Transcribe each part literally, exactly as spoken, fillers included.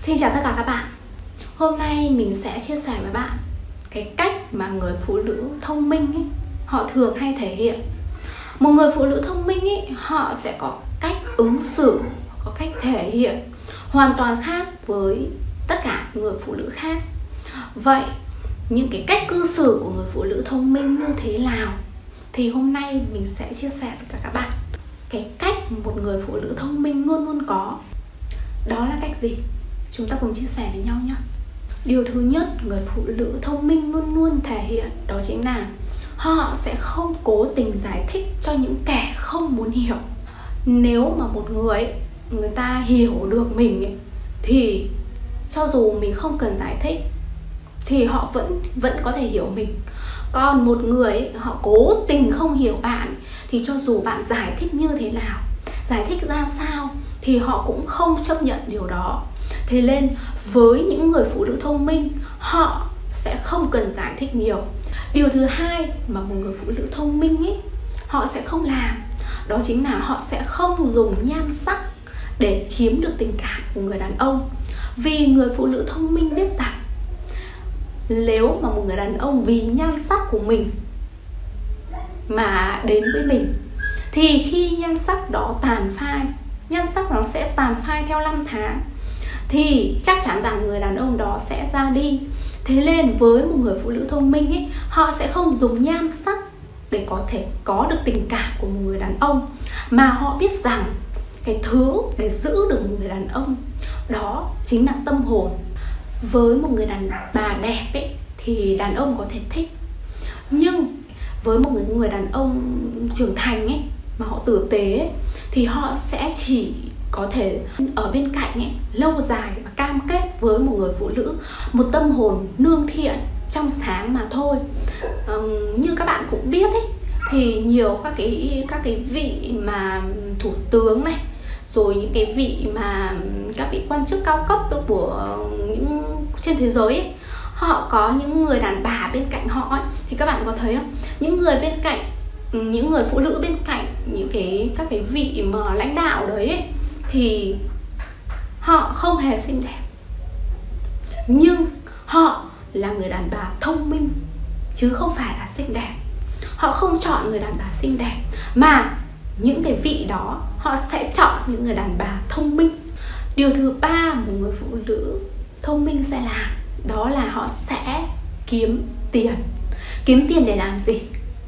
Xin chào tất cả các bạn. Hôm nay mình sẽ chia sẻ với bạn cái cách mà người phụ nữ thông minh ấy, họ thường hay thể hiện. Một người phụ nữ thông minh ấy, họ sẽ có cách ứng xử, có cách thể hiện hoàn toàn khác với tất cả người phụ nữ khác. Vậy những cái cách cư xử của người phụ nữ thông minh như thế nào thì hôm nay mình sẽ chia sẻ với cả các bạn. Cái cách một người phụ nữ thông minh luôn luôn có, đó là cách gì? Chúng ta cùng chia sẻ với nhau nhé. Điều thứ nhất, người phụ nữ thông minh luôn luôn thể hiện đó chính là họ sẽ không cố tình giải thích cho những kẻ không muốn hiểu. Nếu mà một người người ta hiểu được mình ấy, thì cho dù mình không cần giải thích thì họ vẫn vẫn có thể hiểu mình. Còn một người ấy, họ cố tình không hiểu bạn thì cho dù bạn giải thích như thế nào, giải thích ra sao thì họ cũng không chấp nhận điều đó. Thế nên với những người phụ nữ thông minh, họ sẽ không cần giải thích nhiều. Điều thứ hai mà một người phụ nữ thông minh ấy, họ sẽ không làm, đó chính là họ sẽ không dùng nhan sắc để chiếm được tình cảm của người đàn ông. Vì người phụ nữ thông minh biết rằng nếu mà một người đàn ông vì nhan sắc của mình mà đến với mình thì khi nhan sắc đó tàn phai, nhan sắc nó sẽ tàn phai theo năm tháng, thì chắc chắn rằng người đàn ông đó sẽ ra đi. Thế nên với một người phụ nữ thông minh ấy, họ sẽ không dùng nhan sắc để có thể có được tình cảm của một người đàn ông, mà họ biết rằng cái thứ để giữ được một người đàn ông đó chính là tâm hồn. Với một người đàn bà đẹp ấy, thì đàn ông có thể thích. Nhưng với một người, người đàn ông trưởng thành ấy, mà họ tử tế ấy, thì họ sẽ chỉ có thể ở bên cạnh ấy, lâu dài và cam kết với một người phụ nữ một tâm hồn nương thiện, trong sáng mà thôi. um, Như các bạn cũng biết ấy, thì nhiều các cái các cái vị mà thủ tướng này, rồi những cái vị mà các vị quan chức cao cấp của những trên thế giới ấy, họ có những người đàn bà bên cạnh họ ấy. Thì các bạn có thấy không? Những người bên cạnh, những người phụ nữ bên cạnh những cái các cái vị mà lãnh đạo đấy ấy, thì họ không hề xinh đẹp, nhưng họ là người đàn bà thông minh chứ không phải là xinh đẹp. Họ không chọn người đàn bà xinh đẹp, mà những cái vị đó họ sẽ chọn những người đàn bà thông minh. Điều thứ ba một người phụ nữ thông minh sẽ làm, đó là họ sẽ kiếm tiền. Kiếm tiền để làm gì?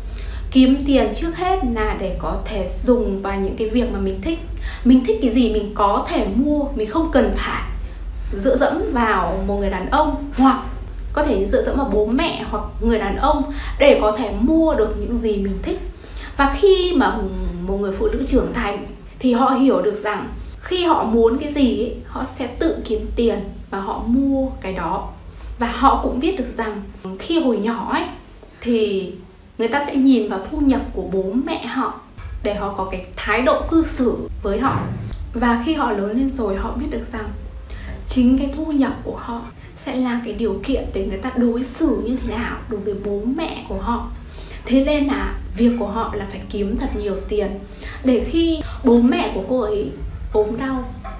Kiếm tiền trước hết là để có thể dùng vào những cái việc mà mình thích. Mình thích cái gì mình có thể mua, mình không cần phải dựa dẫm vào một người đàn ông, hoặc có thể dựa dẫm vào bố mẹ hoặc người đàn ông để có thể mua được những gì mình thích. Và khi mà một người phụ nữ trưởng thành thì họ hiểu được rằng khi họ muốn cái gì ấy, họ sẽ tự kiếm tiền và họ mua cái đó. Và họ cũng biết được rằng khi hồi nhỏ ấy, thì người ta sẽ nhìn vào thu nhập của bố mẹ họ để họ có cái thái độ cư xử với họ. Và khi họ lớn lên rồi, họ biết được rằng chính cái thu nhập của họ sẽ là cái điều kiện để người ta đối xử như thế nào đối với bố mẹ của họ. Thế nên là việc của họ là phải kiếm thật nhiều tiền, để khi bố mẹ của cô ấy ốm đau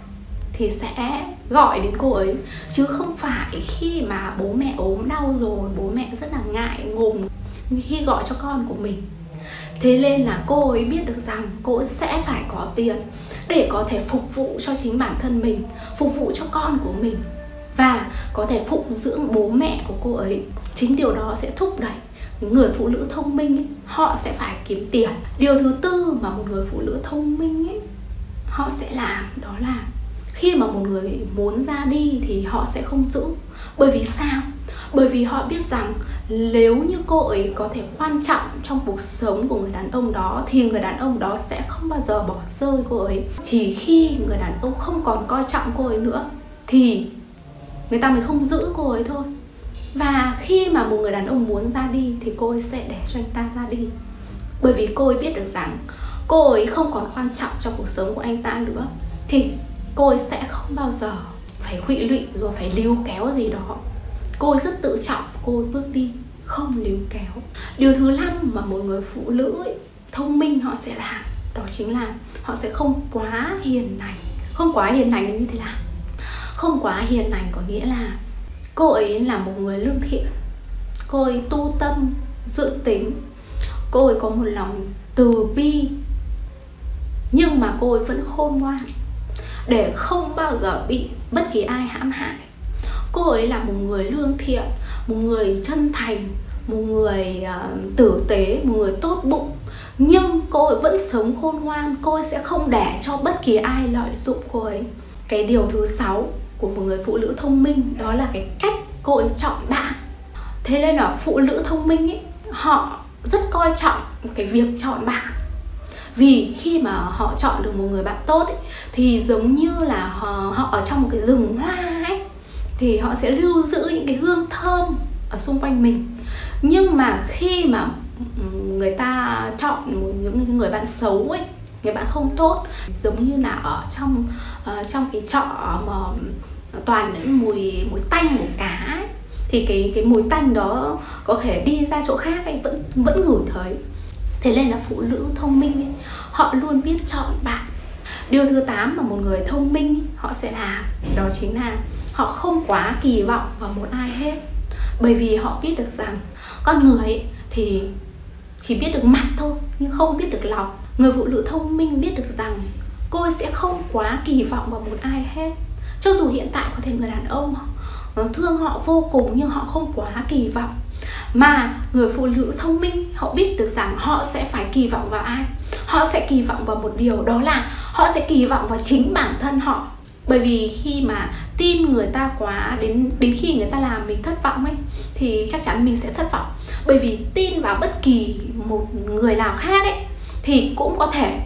thì sẽ gọi đến cô ấy, chứ không phải khi mà bố mẹ ốm đau rồi bố mẹ rất là ngại ngùng khi gọi cho con của mình. Thế nên là cô ấy biết được rằng cô ấy sẽ phải có tiền để có thể phục vụ cho chính bản thân mình, phục vụ cho con của mình, và có thể phụng dưỡng bố mẹ của cô ấy. Chính điều đó sẽ thúc đẩy người phụ nữ thông minh ấy, họ sẽ phải kiếm tiền. Điều thứ tư mà một người phụ nữ thông minh ấy, họ sẽ làm, đó là khi mà một người muốn ra đi thì họ sẽ không giữ. Bởi vì sao? Bởi vì họ biết rằng nếu như cô ấy có thể quan trọng trong cuộc sống của người đàn ông đó thì người đàn ông đó sẽ không bao giờ bỏ rơi cô ấy. Chỉ khi người đàn ông không còn coi trọng cô ấy nữa thì người ta mới không giữ cô ấy thôi. Và khi mà một người đàn ông muốn ra đi thì cô ấy sẽ để cho anh ta ra đi. Bởi vì cô ấy biết được rằng cô ấy không còn quan trọng trong cuộc sống của anh ta nữa, thì cô ấy sẽ không bao giờ phải khụy lụy rồi phải líu kéo gì đó. Cô ấy rất tự trọng, cô ấy bước đi, không líu kéo. Điều thứ năm mà một người phụ nữ ấy, thông minh họ sẽ làm, đó chính là họ sẽ không quá hiền lành. Không quá hiền lành như thế nào? Không quá hiền lành có nghĩa là cô ấy là một người lương thiện, cô ấy tu tâm, dự tính, cô ấy có một lòng từ bi, nhưng mà cô ấy vẫn khôn ngoan để không bao giờ bị bất kỳ ai hãm hại. Cô ấy là một người lương thiện, một người chân thành, một người uh, tử tế, một người tốt bụng, nhưng cô ấy vẫn sống khôn ngoan. Cô ấy sẽ không để cho bất kỳ ai lợi dụng cô ấy. Cái điều thứ sáu của một người phụ nữ thông minh đó là cái cách cô ấy chọn bạn. Thế nên là phụ nữ thông minh ấy, họ rất coi trọng cái việc chọn bạn. Vì khi mà họ chọn được một người bạn tốt ấy, thì giống như là họ, họ ở trong một cái rừng hoa ấy, thì họ sẽ lưu giữ những cái hương thơm ở xung quanh mình. Nhưng mà khi mà người ta chọn những người bạn xấu ấy, người bạn không tốt, giống như là ở trong uh, trong cái chợ mà toàn những mùi mùi tanh của cá ấy, thì cái cái mùi tanh đó có thể đi ra chỗ khác ấy vẫn vẫn ngửi thấy. Thế nên là phụ nữ thông minh ấy, họ luôn biết chọn bạn. Điều thứ tám mà một người thông minh ấy, họ sẽ làm đó chính là họ không quá kỳ vọng vào một ai hết. Bởi vì họ biết được rằng con người ấy, thì chỉ biết được mặt thôi nhưng không biết được lòng. Người phụ nữ thông minh biết được rằng cô ấy sẽ không quá kỳ vọng vào một ai hết. Cho dù hiện tại có thể người đàn ông thương họ vô cùng nhưng họ không quá kỳ vọng. Mà người phụ nữ thông minh họ biết được rằng họ sẽ phải kỳ vọng vào ai. Họ sẽ kỳ vọng vào một điều, đó là họ sẽ kỳ vọng vào chính bản thân họ. Bởi vì khi mà tin người ta quá, đến đến khi người ta làm mình thất vọng ấy, thì chắc chắn mình sẽ thất vọng. Bởi vì tin vào bất kỳ một người nào khác ấy, thì cũng có thể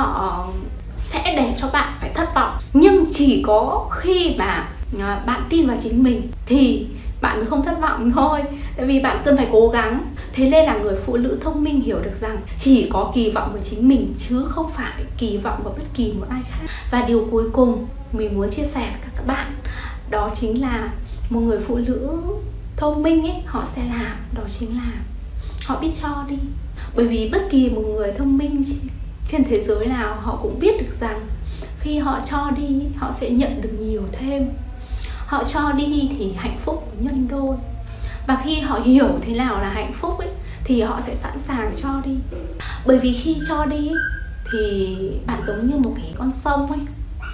họ sẽ để cho bạn phải thất vọng. Nhưng chỉ có khi mà bạn tin vào chính mình thì bạn mới không thất vọng thôi. Tại vì bạn cần phải cố gắng. Thế nên là người phụ nữ thông minh hiểu được rằng chỉ có kỳ vọng vào chính mình chứ không phải kỳ vọng vào bất kỳ một ai khác. Và điều cuối cùng mình muốn chia sẻ với các bạn đó chính là một người phụ nữ thông minh ấy, họ sẽ làm đó chính là họ biết cho đi. Bởi vì bất kỳ một người thông minh trên thế giới nào họ cũng biết được rằng khi họ cho đi họ sẽ nhận được nhiều thêm. Họ cho đi thì hạnh phúc nhân đôi. Và khi họ hiểu thế nào là hạnh phúc ấy, thì họ sẽ sẵn sàng cho đi. Bởi vì khi cho đi ấy, thì bạn giống như một cái con sông ấy.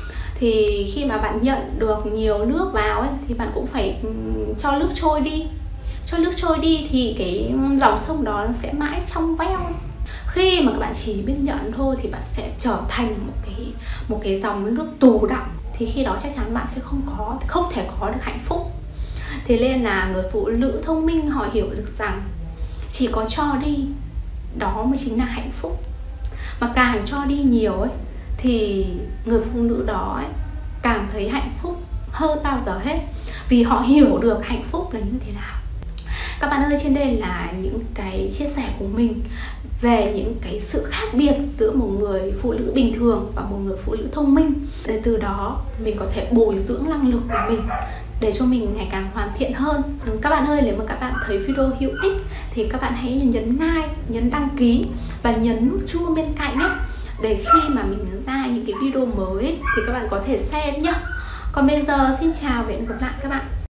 Thì khi mà bạn nhận được nhiều nước vào ấy, thì bạn cũng phải cho nước trôi đi. Cho nước trôi đi thì cái dòng sông đó nó sẽ mãi trong veo ấy. Khi mà các bạn chỉ biết nhận thôi thì bạn sẽ trở thành một cái, một cái dòng nước tù đọng. Thì khi đó chắc chắn bạn sẽ không có, không thể có được hạnh phúc. Thế nên là người phụ nữ thông minh họ hiểu được rằng chỉ có cho đi đó mới chính là hạnh phúc. Mà càng cho đi nhiều ấy, thì người phụ nữ đó ấy, càng thấy hạnh phúc hơn bao giờ hết. Vì họ hiểu được hạnh phúc là như thế nào. Các bạn ơi, trên đây là những cái chia sẻ của mình về những cái sự khác biệt giữa một người phụ nữ bình thường và một người phụ nữ thông minh. Để từ đó mình có thể bồi dưỡng năng lực của mình để cho mình ngày càng hoàn thiện hơn. Các bạn ơi, nếu mà các bạn thấy video hữu ích thì các bạn hãy nhấn like, nhấn đăng ký và nhấn nút chuông bên cạnh ấy, để khi mà mình ra những cái video mới ấy, thì các bạn có thể xem nhá. Còn bây giờ xin chào và hẹn gặp lại các bạn.